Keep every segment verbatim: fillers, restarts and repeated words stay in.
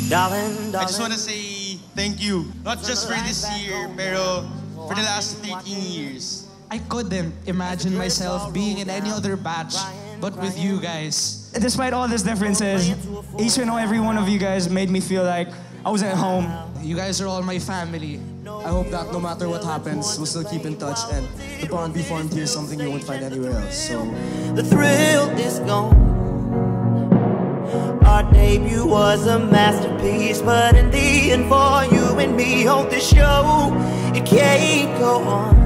Darling, darling. I just want to say thank you. Not just for this year, pero for the last thirteen years. I couldn't imagine myself being in any other batch but with you guys. Despite all these differences, each and every one of you guys made me feel like I was at home. You guys are all my family. I hope that no matter what happens, we'll still keep in touch, and the bond we formed here is something you won't find anywhere else. So the thrill is gone. Our debut was a masterpiece, but in the end, for you and me on this show, it can't go on.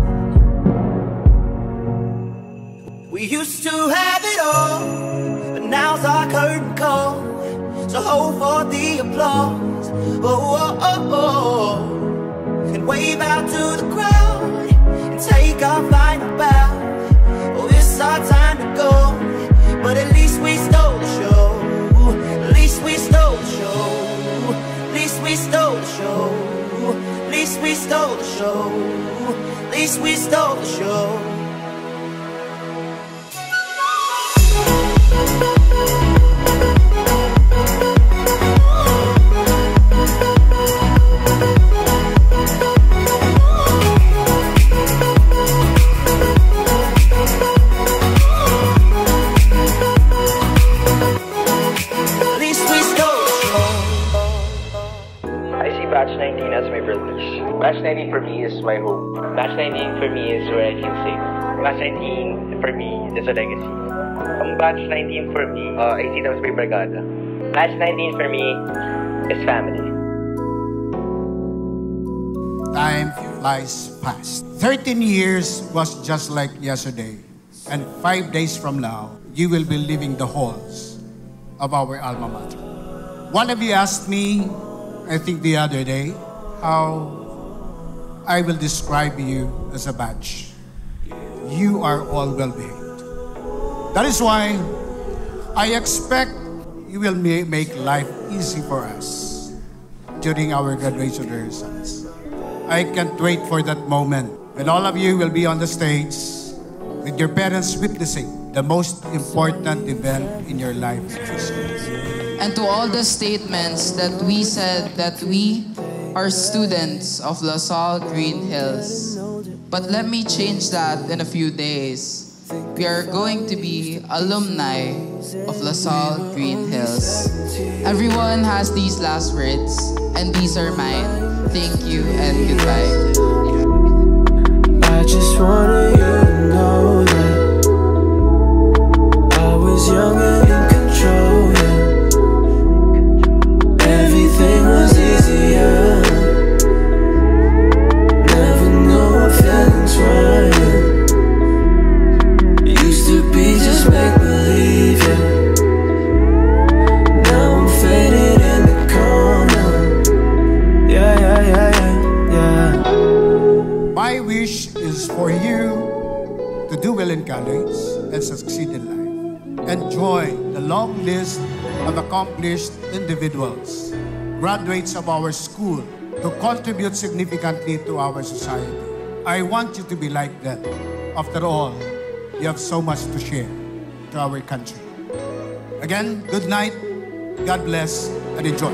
We used to have it all, but now's our curtain call. So hold for the applause, oh, oh, oh, oh. And wave out to the crowd, and take our final bow. Oh, it's our time to go, but at least we stole the show. At least we stole the show. At least we stole the show. At least we stole the show. At least we stole the show. Batch nineteen as my brothers. Batch nineteen for me is my home. Batch nineteen for me is where I feel safe. Batch nineteen for me is a legacy. Ang Batch nineteen for me, uh, I see them as my brigada. Batch nineteen for me is family. Time flies fast. thirteen years was just like yesterday. And five days from now, you will be leaving the halls of our alma mater. One of you asked me, I think the other day, how I will describe you as a batch. You are all well behaved. That is why I expect you will ma make life easy for us during our graduation rehearsals. I can't wait for that moment when all of you will be on the stage with your parents witnessing the most important event in your life. And to all the statements that we said that we are students of La Salle Green Hills. But let me change that in a few days. We are going to be alumni of La Salle Green Hills. Everyone has these last words, and these are mine. Thank you and goodbye. I just wanted you to know that I was young and in control, yeah. Everything was easier. Never know what feelings were. Used to be just make-believe, yeah. Now I'm faded in the corner. Yeah, yeah, yeah, yeah, yeah. My wish is for you to do well in college and succeed in life. Enjoy the long list of accomplished individuals, graduates of our school, to contribute significantly to our society. I want you to be like that. After all, you have so much to share to our country. Again, good night, God bless, and enjoy.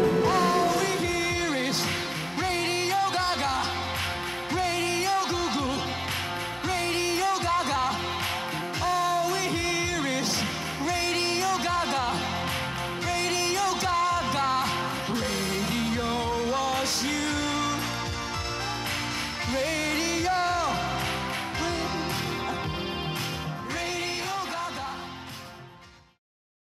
You